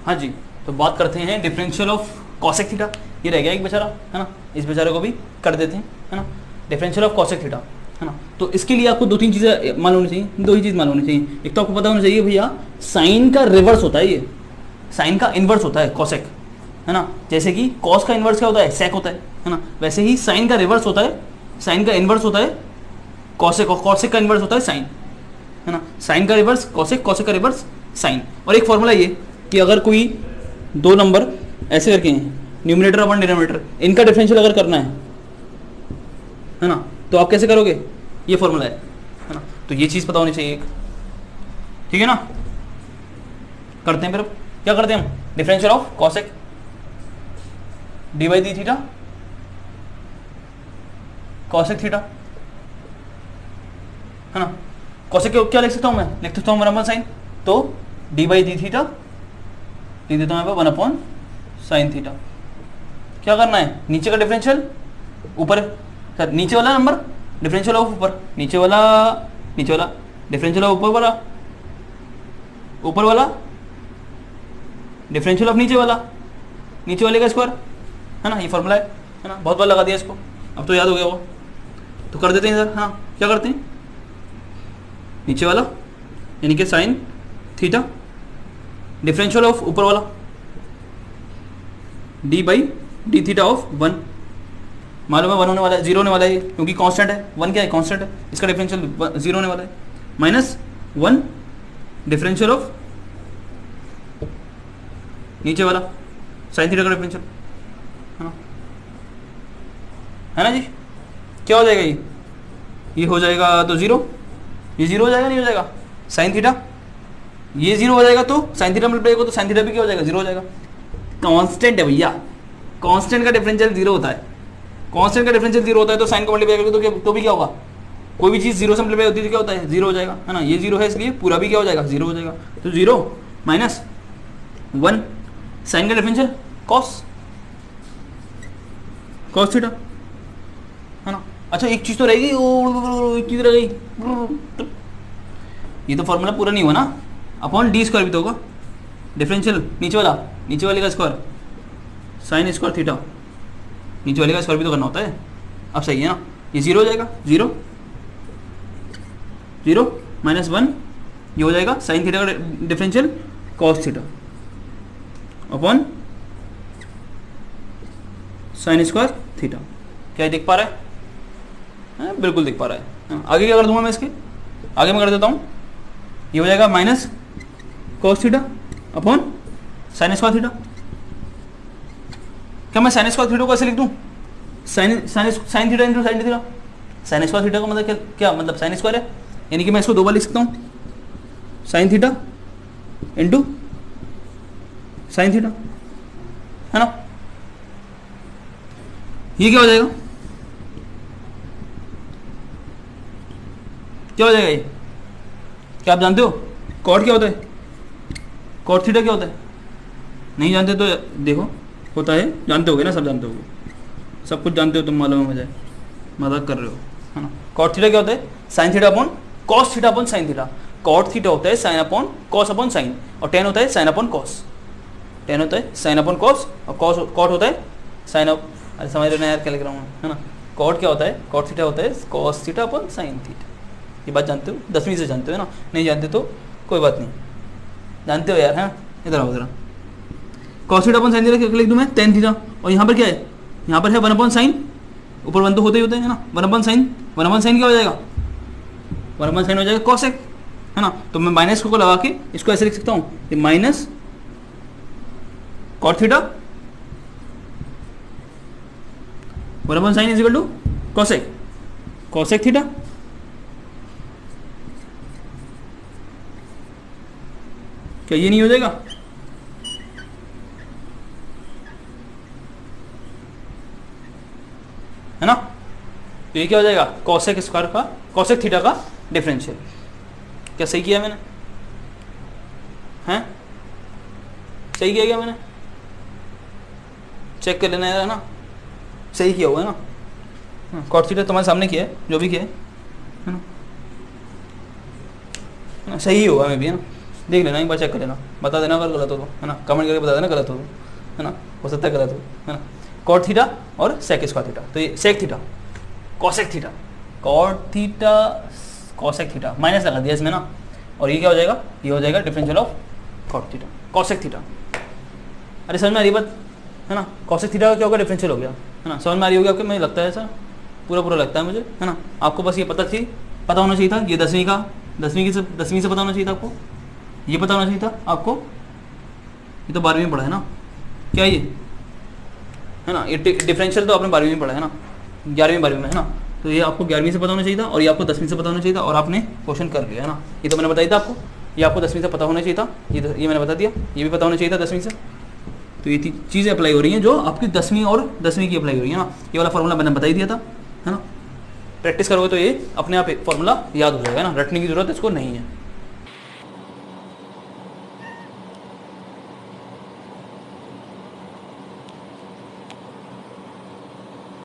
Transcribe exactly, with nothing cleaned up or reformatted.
हाँ जी, तो बात करते हैं डिफरेंशियल ऑफ कॉसेक थीटा। ये रह गया एक बेचारा, है ना, इस बेचारे को भी कर देते हैं, है ना, डिफरेंशियल ऑफ कॉसेक थीटा, है ना। तो इसके लिए आपको दो तीन चीज़ें मालूम होनी चाहिए, दो ही चीज़ मालूम होनी चाहिए। एक तो आपको पता होना चाहिए भैया साइन का रिवर्स होता है, ये साइन का इन्वर्स होता है कॉसेक, है ना। जैसे कि कॉस का इन्वर्स क्या होता है, सेक होता है, है ना। वैसे ही साइन का रिवर्स होता है, साइन का इन्वर्स होता है कॉसेक, और कॉसेक का इन्वर्स होता है साइन, है ना। साइन का रिवर्स कॉसेक, कॉसेक का रिवर्स साइन। और एक फॉर्मूला ये कि अगर कोई दो नंबर ऐसे करके हैं, न्यूमरेटर अपन डिनोमिनेटर, इनका डिफरेंशियल अगर करना है, है ना, तो आप कैसे करोगे, ये फॉर्मूला है, है ना। तो ये चीज़ पता होनी चाहिए एक, ठीक है ना। करते हैं फिर, क्या करते हैं हम, differential of cosec D by D theta cosec theta, है ना। कॉसेक क्या लिख सकता हूँ मैं, लिख सकता हूँ वन अपॉन साइन, तो डी बाई डी थीटा लिख देता हूँ वन अपॉन साइन थीटा। क्या करना है, नीचे का डिफरेंशियल ऊपर, सर नीचे वाला नंबर डिफरेंशियल ऑफ ऊपर, नीचे वाला नीचे वाला डिफरेंशियल ऑफ ऊपर वाला, ऊपर वाला डिफरेंशियल ऑफ नीचे वाला, नीचे वाले का स्क्वायर, है ना। ये फॉर्मूला है, है ना। बहुत बार लगा दिया इसको, अब तो याद हो गया वो। तो कर देते हैं सर, हाँ क्या करते हैं, नीचे वाला यानी कि साइन थीटा डिफरेंशियल ऑफ ऊपर वाला D by D theta of one, मालूम है वन होने वाला है, जीरो होने वाला है ये, क्योंकि कांस्टेंट है, वन क्या है कांस्टेंट है, इसका डिफरेंशियल जीरो होने वाला है, माइनस वन डिफरेंशियल ऑफ नीचे वाला साइन थीटा का डिफरेंशियल, है ना, है ना जी। क्या हो जाएगा ये ये हो जाएगा तो जीरो, ये जीरो हो जाएगा, नहीं हो जाएगा, साइन थीटा ये जीरो हो जाएगा, तो साइन थीटा मल्टीप्लाई को तो साइन थीटा भी क्या हो जाएगा, जीरो हो जाएगा। कांस्टेंट है भैया, कांस्टेंट का डिफरेंशियल जीरो होता है, कांस्टेंट का डिफरेंशियल जीरो होता है, तो साइन को मल्टीप्लाई करोगे तो क्या, तो भी क्या होगा, कोई भी चीज़ जीरो से मल्टीप्लाई होती है तो क्या होता है, जीरो हो जाएगा, है ना। ये जीरो है इसलिए पूरा भी क्या हो जाएगा, जीरो हो जाएगा। तो जीरो माइनस वन साइन का डिफरेंशियल कॉस कॉस थीटा, है ना। अच्छा एक चीज़ तो रहेगी, एक चीज़ रह गई, ये तो फॉर्मूला पूरा नहीं हुआ ना, अपॉन डी स्क्वायर भी तो होगा, डिफरेंशियल नीचे वाला नीचे वाले का स्क्वायर साइन स्क्वायर थीटा, नीचे वाले का स्क्वायर भी तो करना होता है। अब सही है ना, ये जीरो हो जाएगा, जीरो जीरो माइनस वन, ये हो जाएगा साइन थीटा का differential cos theta upon sine square theta. क्या दिख पा रहा है, है? बिल्कुल दिख पा रहा है। आगे क्या कर दूंगा मैं, इसके आगे मैं कर देता हूँ, ये हो जाएगा minus cos theta upon sine square theta. क्या मैं साइन स्क्वायर थीटा को ऐसे लिख दूँ, sine sine sine theta into sine theta, sine square theta का मतलब क्या, क्या मतलब साइन स्क्वायर है, यानी कि मैं इसको दो बार लिख सकता हूँ, sine theta into sine theta, है ना। ये क्या हो जाएगा, क्या हो जाएगा ये, क्या आप जानते हो कॉट क्या होता है, कॉट थीटा क्या होता है, नहीं जानते तो देखो होता है, जानते होगे ना, सब जानते होगे, सब कुछ जानते हो तुम, मालूम है मुझे, मजाक कर रहे हो, है ना। कॉट थीटा क्या होता है, sine theta upon cos theta upon sine theta. Cot theta होता है sine upon cos upon sine, और टेन होता है साइन अपॉन कॉस, टेन होता है साइन अपॉन कॉस, और कॉस कॉट होता है साइन अप, अरे समझ रहे ना यार क्या लिख रहा हूँ, है ना। कॉट क्या होता है, कॉट थीटा होता है cos theta upon sine theta. ये बात जानते हो, दसवीं से जानते हो ना, नहीं जानते तो कोई बात नहीं, जानते हो यार, है। इधर आओ जरा, cos theta upon sine theta क्या लिख दूँ मैं, टेन थीटा, और यहाँ पर क्या है, यहाँ पर है वन अपॉन साइन, ऊपर वन तो होते ही होते हैं, है ना। One upon sine, one upon sine क्या हो जाएगा, वन अपॉन साइन हो जाएगा कॉसेक, है ना। तो मैं माइनस को लगा के इसको ऐसे लिख सकता हूँ, ये minus cot theta one upon sine is equal to cosec, cosec theta, क्या ये नहीं हो जाएगा, है ना। तो ये क्या हो जाएगा, कॉसेक स्क्वायर का कॉसेक थीटा का डिफरेंशियल। क्या सही किया मैंने, हैं सही किया क्या मैंने, चेक कर लेना है ना, सही किया हुआ है ना। कॉट थीटा तुम्हारे सामने किया है, जो भी किया है, है ना, है ना, सही होगा मैं भी, है ना, देख लेना, एक बार चेक कर लेना, बता देना अगर गलत हो तो, है ना, कमेंट करके बता देना गलत हो तो, है ना, हो सकता है गलत हो, है ना। कॉट थीटा और सेक स्क्वायर थीटा, तो ये sec theta cosec theta, cot theta cosec theta, minus लगा दिया इसमें ना, और ये क्या हो जाएगा, ये हो जाएगा differential of cot theta cosec theta. अरे समझ में आ रही बात, है ना। कॉसेक थीटा का क्या होगा, डिफरेंशियल हो गया, है ना, समझ में आ रही होगी आपको, मुझे लगता है ऐसा पूरा पूरा लगता है मुझे, है ना। आपको बस ये पता थी, पता होना चाहिए था, ये दसवीं का दसवीं की से दसवीं से पता होना चाहिए था आपको, ये पता होना चाहिए था आपको, ये तो बारहवीं में पढ़ा है ना, क्या ये, है ना, ये डिफरेंशियल तो आपने बारहवीं में पढ़ा है ना, ग्यारहवीं बारहवीं में, है ना। तो ये आपको ग्यारहवीं से पता होना चाहिए था, और ये आपको दसवीं से पता होना चाहिए था, और आपने क्वेश्चन कर लिया, है ना। ये तो मैंने बताया था आपको, ये आपको दसवीं से पता होना चाहिए था, ये ये मैंने बता दिया, ये भी पता होना चाहिए था दसवीं से। तो ये चीज़ें अप्लाई हो रही हैं जो आपकी दसवीं और दसवीं की अप्लाई हो रही है ना। ये वाला फॉर्मूला मैंने बता ही दिया था, है ना। प्रैक्टिस करोगे तो ये अपने आप फॉर्मूला याद हो जाएगा ना, रटने की जरूरत इसको नहीं है।